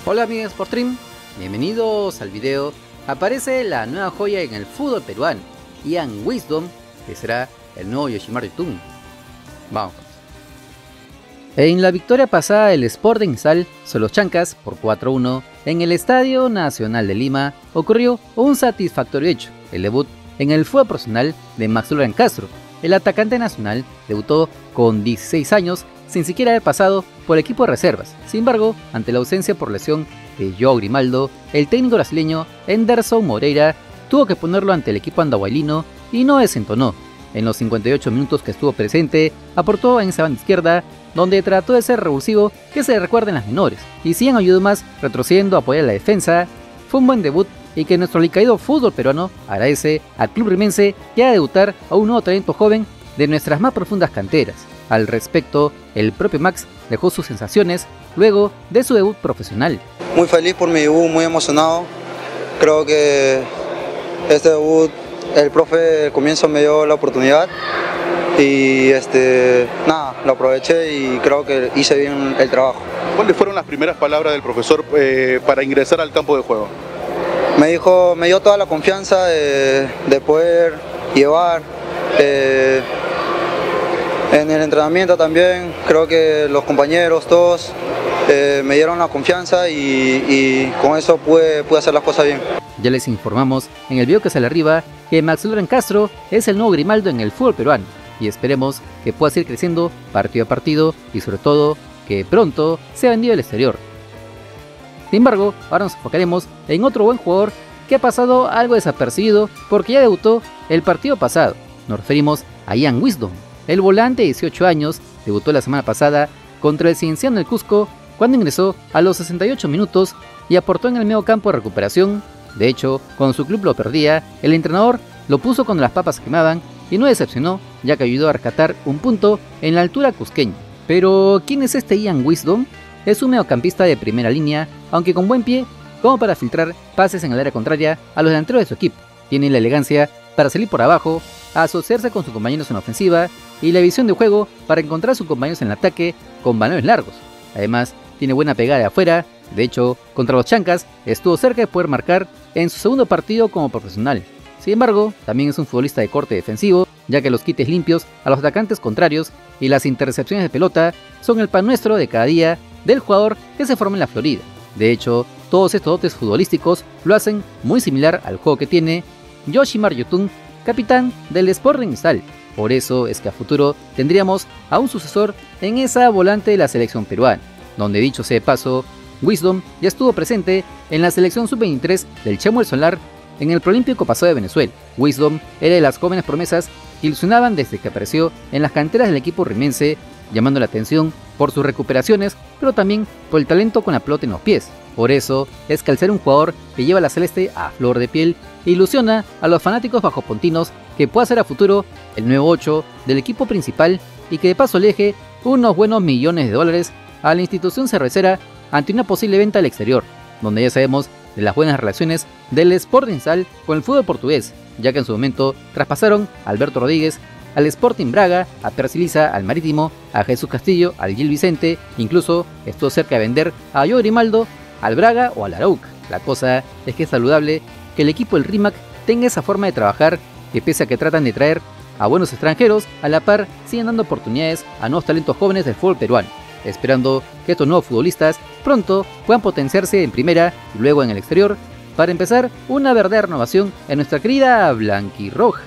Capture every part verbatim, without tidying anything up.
Hola amigos por Stream, bienvenidos al video. Aparece la nueva joya en el fútbol peruano, Ian Wisdom, que será el nuevo Yoshimaru Yotun. Vamos. En la victoria pasada del Sporting Cristal sobre los Chancas por cuatro a uno en el Estadio Nacional de Lima, ocurrió un satisfactorio hecho: el debut en el fútbol profesional de Maximiliano Castro. El atacante nacional debutó con dieciséis años sin siquiera haber pasado por el equipo de reservas. Sin embargo, ante la ausencia por lesión de João Grimaldo, el técnico brasileño Henderson Moreira tuvo que ponerlo ante el equipo andahuaylino y no desentonó. En los cincuenta y ocho minutos que estuvo presente, aportó en esa banda izquierda, donde trató de ser revulsivo que se recuerda en las menores, y si en ayudó más retrocediendo a apoyar a la defensa. Fue un buen debut y que nuestro alicaído fútbol peruano agradece al club rimense que ha de debutar a un nuevo talento joven de nuestras más profundas canteras. Al respecto, el propio Max dejó sus sensaciones luego de su debut profesional. Muy feliz por mi debut, muy emocionado. Creo que este debut, el profe al comienzo me dio la oportunidad y este, nada, lo aproveché y creo que hice bien el trabajo. ¿Cuáles fueron las primeras palabras del profesor eh, para ingresar al campo de juego? Me dijo, me dio toda la confianza de, de poder llevar. Eh, En el entrenamiento también, creo que los compañeros, todos, eh, me dieron la confianza y, y con eso pude, pude hacer las cosas bien. Ya les informamos en el video que sale arriba que Maximiliano Castro es el nuevo Grimaldo en el fútbol peruano y esperemos que pueda seguir creciendo partido a partido y sobre todo que pronto sea vendido al exterior. Sin embargo, ahora nos enfocaremos en otro buen jugador que ha pasado algo desapercibido porque ya debutó el partido pasado. Nos referimos a Ian Wisdom. El volante de dieciocho años debutó la semana pasada contra el Cienciano del Cusco cuando ingresó a los sesenta y ocho minutos y aportó en el medio campo de recuperación. De hecho, cuando su club lo perdía, el entrenador lo puso cuando las papas quemaban y no decepcionó, ya que ayudó a rescatar un punto en la altura cusqueña. Pero, ¿quién es este Ian Wisdom? Es un mediocampista de primera línea, aunque con buen pie, como para filtrar pases en el área contraria a los delanteros de su equipo. Tiene la elegancia para salir por abajo, asociarse con sus compañeros en la ofensiva y la visión de juego para encontrar a sus compañeros en el ataque con balones largos. Además, tiene buena pegada de afuera. De hecho, contra los Chancas estuvo cerca de poder marcar en su segundo partido como profesional. Sin embargo, también es un futbolista de corte defensivo, ya que los quites limpios a los atacantes contrarios y las intercepciones de pelota son el pan nuestro de cada día del jugador que se forma en la Florida. De hecho, todos estos dotes futbolísticos lo hacen muy similar al juego que tiene Yoshimaru Yotun, capitán del Sporting Cristal. Por eso es que a futuro tendríamos a un sucesor en esa volante de la selección peruana, donde dicho sea de paso, Wisdom ya estuvo presente en la selección sub veintitrés del Chemo El Solar en el Preolímpico pasado de Venezuela. Wisdom era de las jóvenes promesas que ilusionaban desde que apareció en las canteras del equipo rimense, llamando la atención por sus recuperaciones, pero también por el talento con la pelota en los pies. Por eso es que al ser un jugador que lleva la celeste a flor de piel, ilusiona a los fanáticos bajopontinos que pueda ser a futuro el nuevo ocho del equipo principal y que de paso le deje unos buenos millones de dólares a la institución cervecera ante una posible venta al exterior, donde ya sabemos de las buenas relaciones del Sporting Cristal con el fútbol portugués, ya que en su momento traspasaron a Alberto Rodríguez al Sporting Braga, a Perciliza al Marítimo, a Jesús Castillo al Gil Vicente, incluso estuvo cerca de vender a João Grimaldo al Braga o al Arauca. La cosa es que es saludable que el equipo del Rimac tenga esa forma de trabajar, que pese a que tratan de traer a buenos extranjeros, a la par siguen dando oportunidades a nuevos talentos jóvenes del fútbol peruano, esperando que estos nuevos futbolistas pronto puedan potenciarse en primera y luego en el exterior, para empezar una verdadera renovación en nuestra querida blanquirroja.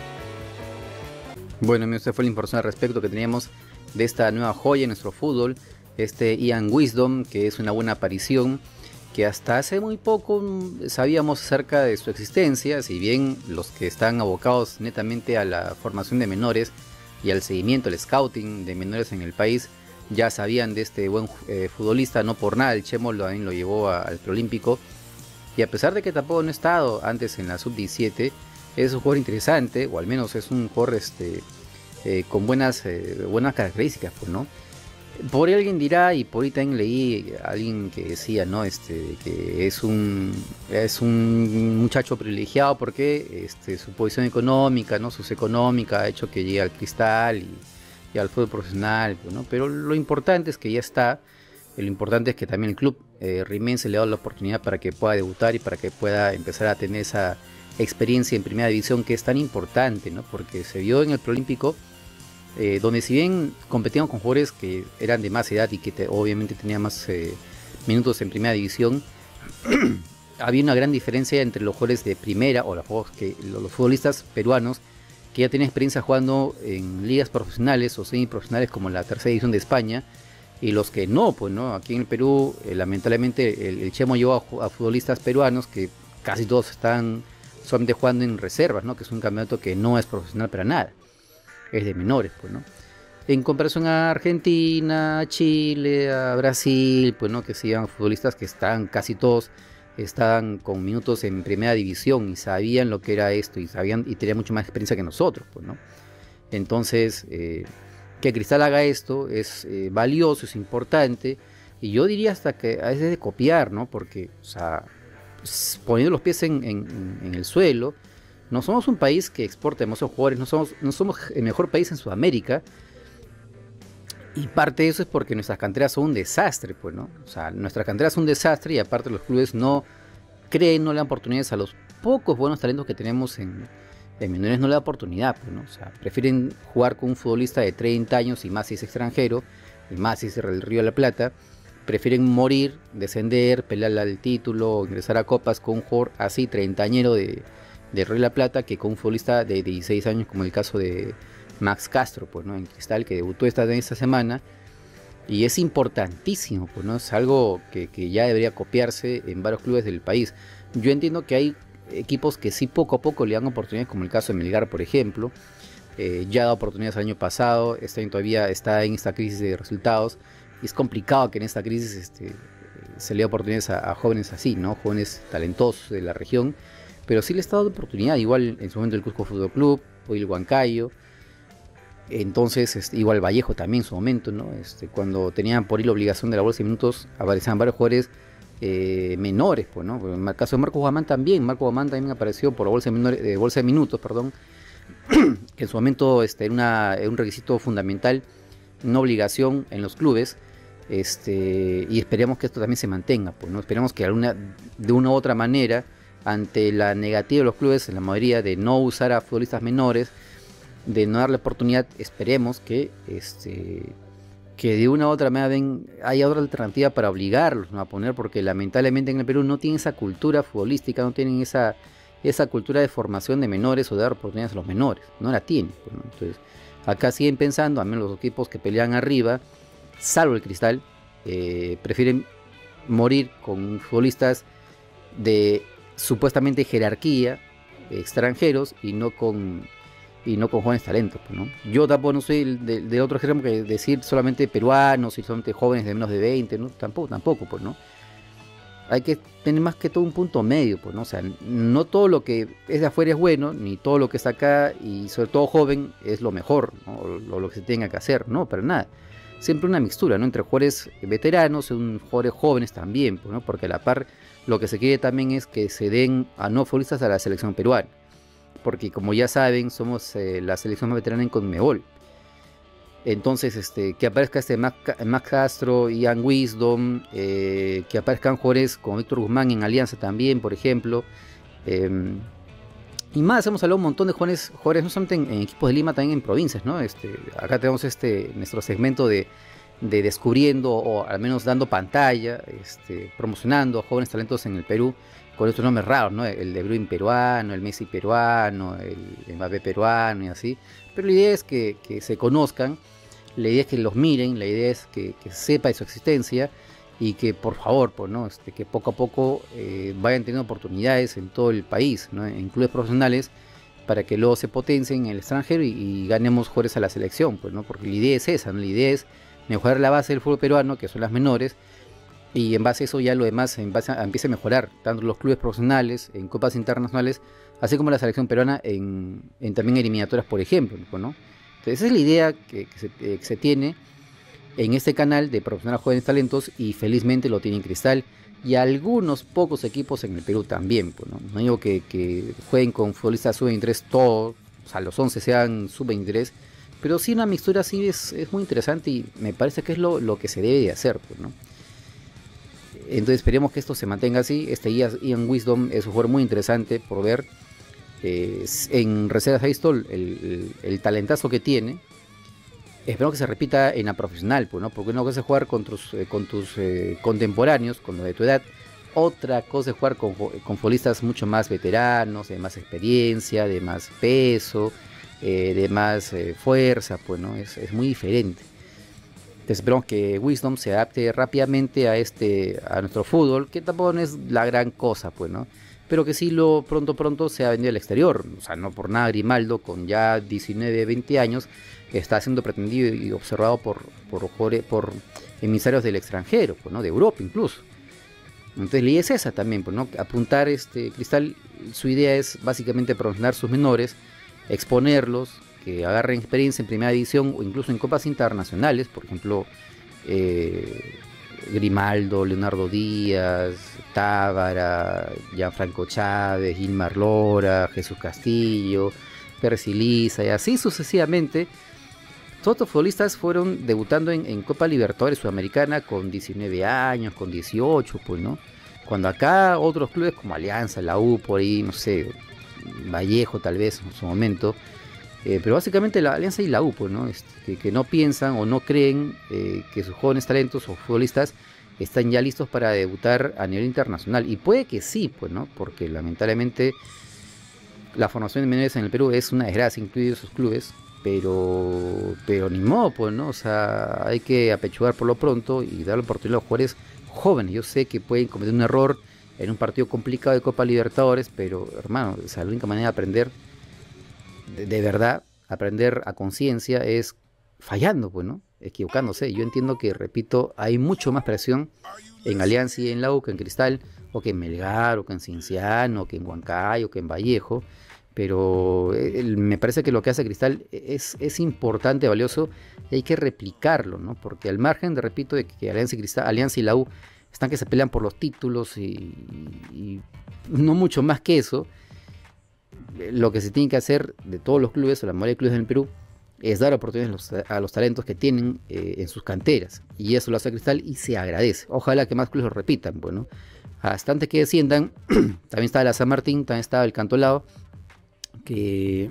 Bueno, esta fue la información al respecto que teníamos de esta nueva joya en nuestro fútbol, este Ian Wisdom, que es una buena aparición, que hasta hace muy poco sabíamos acerca de su existencia, si bien los que están abocados netamente a la formación de menores y al seguimiento, al scouting de menores en el país, ya sabían de este buen eh, futbolista. No por nada el Chemo lo, lo llevó a, al preolímpico, y a pesar de que tampoco no ha estado antes en la sub diecisiete, es un jugador interesante, o al menos es un jugador este, eh, con buenas, eh, buenas características, pues, ¿no? Por ahí alguien dirá, y por ahí también leí a alguien que decía, ¿no? Este, que es un, es un muchacho privilegiado porque este, su posición económica, ¿no? Socioeconómica ha hecho que llegue al Cristal y, y al fútbol profesional, ¿no? Pero lo importante es que ya está, y lo importante es que también el club eh, Rimén se le ha dado la oportunidad para que pueda debutar y para que pueda empezar a tener esa experiencia en primera división que es tan importante, ¿no? Porque se vio en el Preolímpico, eh, donde si bien competían con jugadores que eran de más edad y que te, obviamente tenían más eh, minutos en primera división, había una gran diferencia entre los jugadores de primera o los, que, los futbolistas peruanos que ya tienen experiencia jugando en ligas profesionales o semiprofesionales como la tercera división de España, y los que no, pues no, aquí en el Perú eh, lamentablemente el, el Chemo llevó a, a futbolistas peruanos que casi todos están solamente jugando en reservas, ¿no? Que es un campeonato que no es profesional para nada, es de menores, pues, ¿no? En comparación a Argentina, a Chile, a Brasil, pues, ¿no? Que se llevan futbolistas que están casi todos estaban con minutos en primera división y sabían lo que era esto y sabían y tenían mucho más experiencia que nosotros, pues, ¿no? Entonces, eh, que Cristal haga esto es eh, valioso, es importante, y yo diría hasta que a veces de copiar, ¿no? Porque, o sea, poniendo los pies en, en, en el suelo, no somos un país que exporta demasiados jugadores, no somos, no somos el mejor país en Sudamérica, y parte de eso es porque nuestras canteras son un desastre, pues, ¿no? O sea, nuestras canteras son un desastre y aparte los clubes no creen, no le dan oportunidades a los pocos buenos talentos que tenemos en, en menores, no le dan oportunidad, pues, ¿no? O sea, prefieren jugar con un futbolista de treinta años y más si es extranjero, y más si es del Río de la Plata, prefieren morir, descender, pelear al título, ingresar a copas con un jugador así, treintañero de, de Río de la Plata, que con un futbolista de dieciséis años como el caso de Max Castro, pues, ¿no? En Cristal, que debutó esta, esta semana, y es importantísimo, pues, ¿no? Es algo que, que ya debería copiarse en varios clubes del país. Yo entiendo que hay equipos que sí poco a poco le dan oportunidades, como el caso de Melgar, por ejemplo, eh, ya ha dado oportunidades el año pasado, este año todavía está en esta crisis de resultados, y es complicado que en esta crisis este, se le dé oportunidades a, a jóvenes así, ¿no? Jóvenes talentosos de la región, pero sí le está dando oportunidad, igual en su momento el Cusco Fútbol Club, hoy el Huancayo. Entonces, este, igual Vallejo también en su momento, ¿no? Este, cuando tenían por ahí la obligación de la bolsa de minutos, aparecían varios jugadores eh, menores, pues, ¿no? En el caso de Marco Guamán también, Marco Guamán también apareció por la bolsa de, menores, eh, bolsa de minutos, perdón, que en su momento este, era, una, era un requisito fundamental, una obligación en los clubes, este, y esperemos que esto también se mantenga, pues, ¿no? Esperemos que alguna, de una u otra manera, ante la negativa de los clubes, en la mayoría de no usar a futbolistas menores, de no darle oportunidad, esperemos que este que de una u otra manera ven, haya otra alternativa para obligarlos, ¿no? A poner, porque lamentablemente en el Perú no tienen esa cultura futbolística, no tienen esa, esa cultura de formación de menores o de dar oportunidades a los menores, no la tienen, ¿no? Entonces acá siguen pensando, al menos los equipos que pelean arriba, salvo el Cristal, eh, prefieren morir con futbolistas de supuestamente jerarquía, extranjeros, y no con y no con jóvenes talentos, pues, ¿no? Yo tampoco no soy de, de otro ejemplo que decir solamente peruanos y solamente jóvenes de menos de veinte, ¿no? Tampoco, tampoco, pues, ¿no? Hay que tener más que todo un punto medio, pues, ¿no? O sea, no todo lo que es de afuera es bueno, ni todo lo que está acá, y sobre todo joven, es lo mejor, ¿no? O lo, lo que se tenga que hacer, no, para nada. Siempre una mixtura, ¿no? Entre jugadores veteranos y jugadores jóvenes también, pues, ¿no? Porque a la par, lo que se quiere también es que se den a no futbolistas a la selección peruana. Porque como ya saben, somos eh, la selección más veterana en Conmebol. Entonces, este, que aparezca este Max, Max Castro, Ian Wisdom, eh, que aparezcan jugadores como Víctor Guzmán en Alianza también, por ejemplo. Eh, y más, hemos hablado un montón de jóvenes, jóvenes no solamente en, en equipos de Lima, también en provincias, ¿no? Este, acá tenemos este, nuestro segmento de, de descubriendo, o al menos dando pantalla, este, promocionando a jóvenes talentos en el Perú, con estos nombres raros, ¿no? El De Bruyne peruano, el Messi peruano, el Mbappé peruano y así. Pero la idea es que, que se conozcan, la idea es que los miren, la idea es que, que sepa de su existencia y que por favor, pues, ¿no? Este, que poco a poco eh, vayan teniendo oportunidades en todo el país, ¿no? En clubes profesionales, para que luego se potencien en el extranjero y, y ganemos jugadores a la selección, pues, ¿no? Porque la idea es esa, ¿no? La idea es mejorar la base del fútbol peruano, que son las menores, y en base a eso ya lo demás en base a, empieza a mejorar, tanto los clubes profesionales, en copas internacionales, así como la selección peruana en, en también eliminatorias, por ejemplo, ¿no? Entonces esa es la idea que, que, se, eh, que se tiene en este canal de promocionar a jóvenes talentos, y felizmente lo tiene Cristal y algunos pocos equipos en el Perú también, pues, ¿no? No digo que, que jueguen con futbolistas sub veintitrés todos, o sea, los once sean sub veintitrés, pero sí una mixtura así es, es muy interesante, y me parece que es lo, lo que se debe de hacer, pues, ¿no? Entonces esperemos que esto se mantenga así. Este Ian Wisdom es un jugador muy interesante por ver. Eh, en reservas he visto el, el, el talentazo que tiene. Espero que se repita en la profesional, pues, ¿no? Porque una cosa es jugar con tus, eh, con tus eh, contemporáneos, con los de tu edad. Otra cosa es jugar con, con futbolistas mucho más veteranos, de más experiencia, de más peso, eh, de más eh, fuerza, pues, ¿no? Es, es muy diferente. Entonces esperamos que Wisdom se adapte rápidamente a este a nuestro fútbol, que tampoco no es la gran cosa, pues, ¿no? Pero que sí lo pronto pronto se ha vendido al exterior. O sea, no por nada Grimaldo, con ya diecinueve, veinte años, está siendo pretendido y observado por, por, por emisarios del extranjero, pues, ¿no? De Europa incluso. Entonces la idea es esa también, pues, ¿no? Apuntar este Cristal, su idea es básicamente promocionar sus menores, exponerlos, que agarren experiencia en primera división o incluso en copas internacionales, por ejemplo, eh, Grimaldo, Leonardo Díaz, Tábara, Gianfranco Chávez, Gilmar Lora, Jesús Castillo, Percy Liza y así sucesivamente. Todos estos futbolistas fueron debutando en, en Copa Libertadores Sudamericana con diecinueve años, con dieciocho, pues, ¿no? Cuando acá otros clubes como Alianza, la U, por ahí, no sé, Vallejo tal vez en su momento, eh, pero básicamente la Alianza y la U, pues, ¿no? Este, que, que no piensan o no creen eh, que sus jóvenes talentos o futbolistas están ya listos para debutar a nivel internacional. Y puede que sí, pues, ¿no? Porque lamentablemente la formación de menores en el Perú es una desgracia, incluidos sus clubes. Pero, pero ni modo, pues, ¿no? O sea, hay que apechugar por lo pronto y dar la oportunidad a los jugadores jóvenes. Yo sé que pueden cometer un error en un partido complicado de Copa Libertadores, pero, hermano, o sea, la única manera de aprender, de, de verdad, aprender a conciencia es fallando, pues, ¿no? Equivocándose. Yo entiendo que, repito, hay mucho más presión en Alianza y en la U que en Cristal, o que en Melgar, o que en Cienciano, o que en Huancayo, o que en Vallejo. Pero eh, me parece que lo que hace Cristal es, es importante, valioso, y hay que replicarlo, ¿no? Porque al margen, de repito, de que Alianza y, Cristal, Alianza y la U están que se pelean por los títulos y, y no mucho más que eso, lo que se tiene que hacer de todos los clubes, o la mayoría de clubes en el Perú, es dar oportunidades a los, a los talentos que tienen eh, en sus canteras. Y eso lo hace Cristal y se agradece. Ojalá que más clubes lo repitan, bueno. Hasta antes que desciendan, también estaba la San Martín, también estaba el Cantolao, que,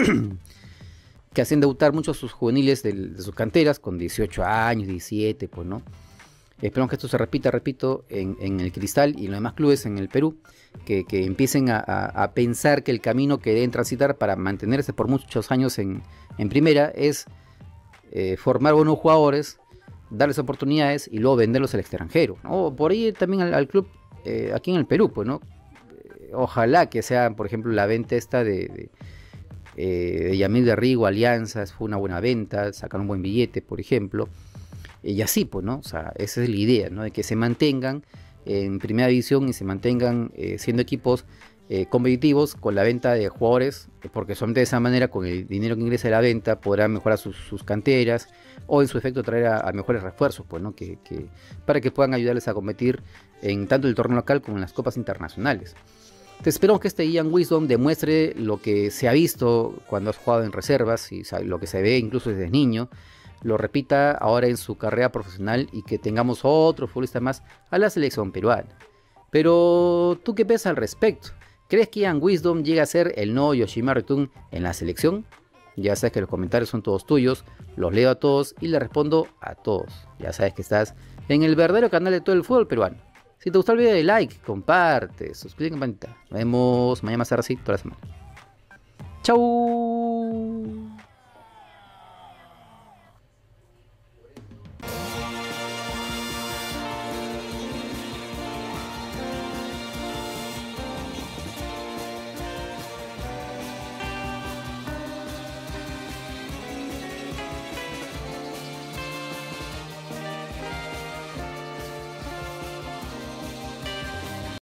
que hacen debutar muchos sus juveniles de, de sus canteras con dieciocho años, diecisiete, pues, ¿no? Esperamos que esto se repita, repito, en, en el Cristal y en los demás clubes en el Perú, que, que empiecen a, a, a pensar que el camino que deben transitar para mantenerse por muchos años en, en primera es eh, formar buenos jugadores, darles oportunidades y luego venderlos al extranjero, ¿no? Por ahí también al, al club eh, aquí en el Perú, pues, ¿no? Ojalá que sea, por ejemplo, la venta esta de, de, eh, de Yamil de Rigo, Alianzas, fue una buena venta, sacaron un buen billete, por ejemplo. Y así, pues, ¿no? O sea, esa es la idea, ¿no? De que se mantengan en primera división y se mantengan eh, siendo equipos eh, competitivos con la venta de jugadores, porque solamente de esa manera, con el dinero que ingresa de la venta, podrán mejorar sus, sus canteras o en su efecto traer a, a mejores refuerzos, pues, ¿no? Que, que, para que puedan ayudarles a competir en tanto el torneo local como en las copas internacionales. Entonces, esperamos que este Ian Wisdom demuestre lo que se ha visto cuando has jugado en reservas y lo que se ve incluso desde niño, lo repita ahora en su carrera profesional y que tengamos otro futbolista más a la selección peruana. Pero, ¿tú qué piensas al respecto? ¿Crees que Ian Wisdom llega a ser el nuevo Yoshimaru Tun en la selección? Ya sabes que los comentarios son todos tuyos, los leo a todos y les respondo a todos. Ya sabes que estás en el verdadero canal de todo el fútbol peruano. Si te gustó el video, dale like, comparte, suscríbete, campanita. Nos vemos mañana más tarde, así, toda la semana. ¡Chau!